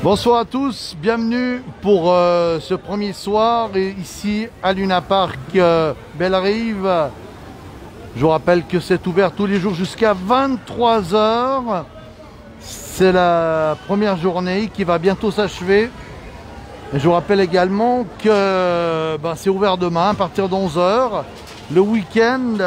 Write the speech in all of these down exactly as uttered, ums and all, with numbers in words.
Bonsoir à tous, bienvenue pour euh, ce premier soir ici à Luna Park euh, Bellerive. Je vous rappelle que c'est ouvert tous les jours jusqu'à vingt-trois heures. C'est la première journée qui va bientôt s'achever. Je vous rappelle également que ben, c'est ouvert demain à partir de onze heures, le week-end,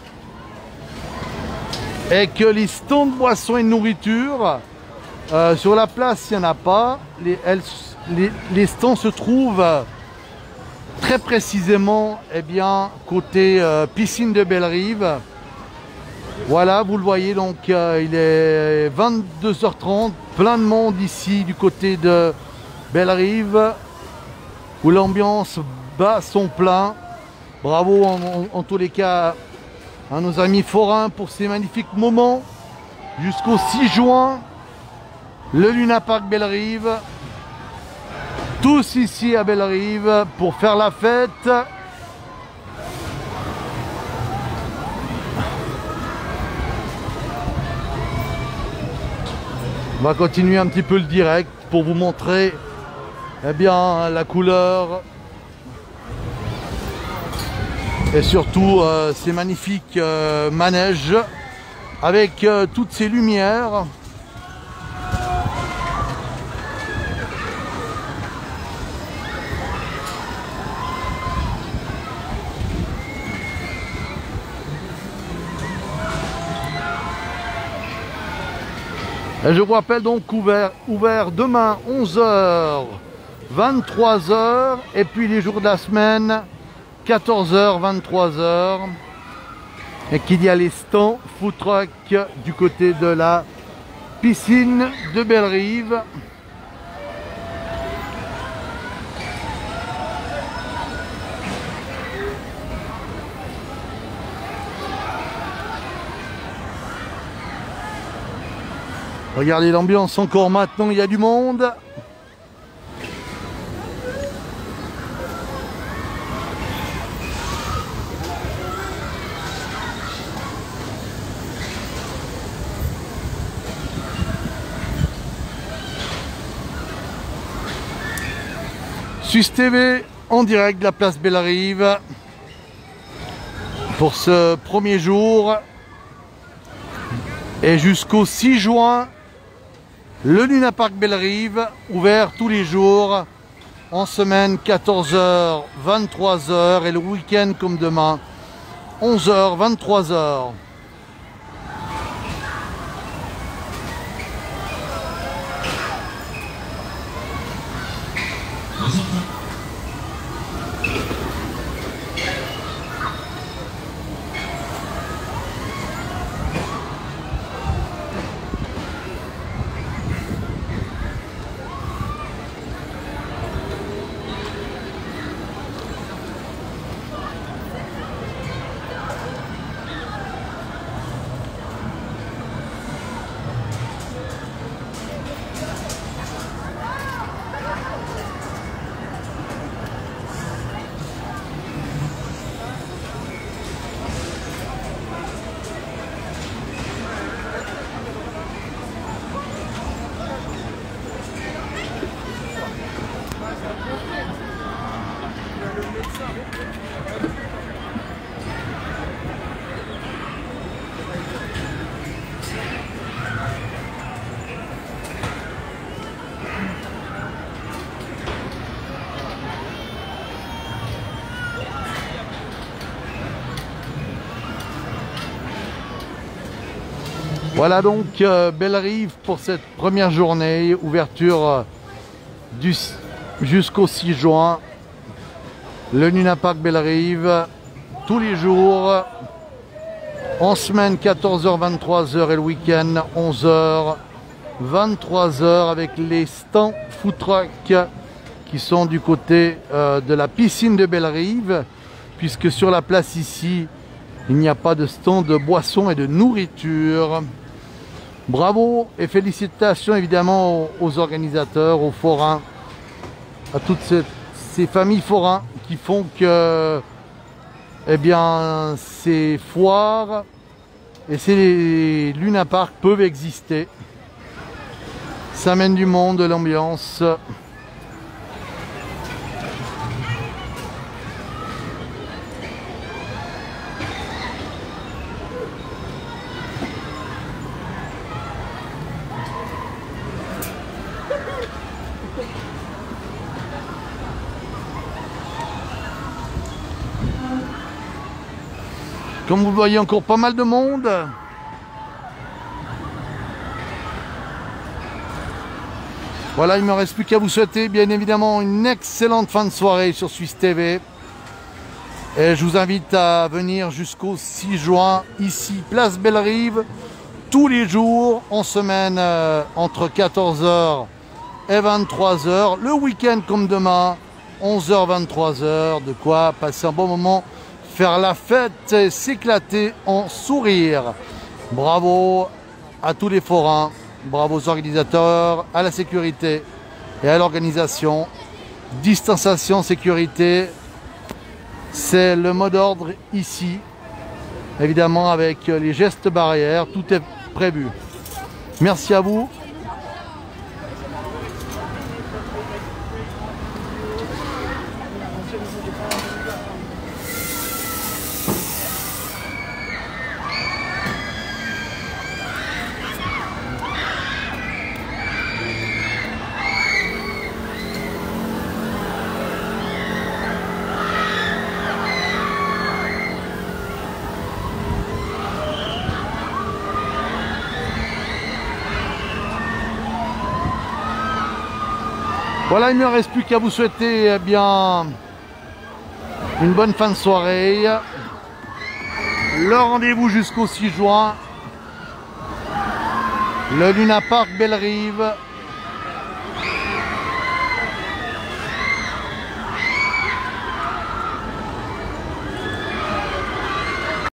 et que les stands de boissons et de nourriture, euh, sur la place, il n'y en a pas. Les, elles, les, les stands se trouvent très précisément eh bien, côté euh, piscine de Bellerive. Voilà, vous le voyez, donc euh, il est vingt-deux heures trente, plein de monde ici du côté de Bellerive, où l'ambiance bat son plein. Bravo en, en, en tous les cas à nos amis forains pour ces magnifiques moments. Jusqu'au six juin, le Luna Park Bellerive. Tous ici à Bellerive pour faire la fête. On va continuer un petit peu le direct pour vous montrer eh bien, la couleur et surtout euh, ces magnifiques euh, manèges avec euh, toutes ces lumières. Et je vous rappelle donc ouvert, ouvert demain onze heures, vingt-trois heures, et puis les jours de la semaine quatorze heures, vingt-trois heures, et qu'il y a les stands food truck du côté de la piscine de Bellerive. Regardez l'ambiance encore maintenant, il y a du monde. Suisse T V en direct de la place Bellerive pour ce premier jour et jusqu'au six juin. Le Luna Park Bellerive, ouvert tous les jours, en semaine quatorze heures, vingt-trois heures, et le week-end comme demain, onze heures, vingt-trois heures. Voilà donc euh, Bellerive pour cette première journée, ouverture euh, du jusqu'au six juin. Le Luna Park Bellerive, tous les jours, en semaine quatorze heures, vingt-trois heures, et le week-end onze heures, vingt-trois heures, avec les stands food truck qui sont du côté euh, de la piscine de Bellerive, puisque sur la place ici, il n'y a pas de stand de boissons et de nourriture. Bravo et félicitations évidemment aux organisateurs, aux forains, à toutes ces, ces familles forains qui font que eh bien, ces foires et ces Luna Park peuvent exister. Ça amène du monde, de l'ambiance. Comme vous voyez, encore pas mal de monde. Voilà, il ne me reste plus qu'à vous souhaiter bien évidemment une excellente fin de soirée sur Suisse T V. Et je vous invite à venir jusqu'au six juin, ici, place Bellerive, tous les jours, en semaine, euh, entre quatorze heures et vingt-trois heures. Le week-end comme demain, onze heures vingt-trois heures. De quoi passer un bon moment, faire la fête et s'éclater en sourire. Bravo à tous les forains, bravo aux organisateurs, à la sécurité et à l'organisation. Distanciation, sécurité, c'est le mot d'ordre ici. Évidemment avec les gestes barrières, tout est prévu. Merci à vous. Voilà, il ne me reste plus qu'à vous souhaiter eh bien une bonne fin de soirée. Le rendez-vous jusqu'au six juin. Le Luna Park Bellerive.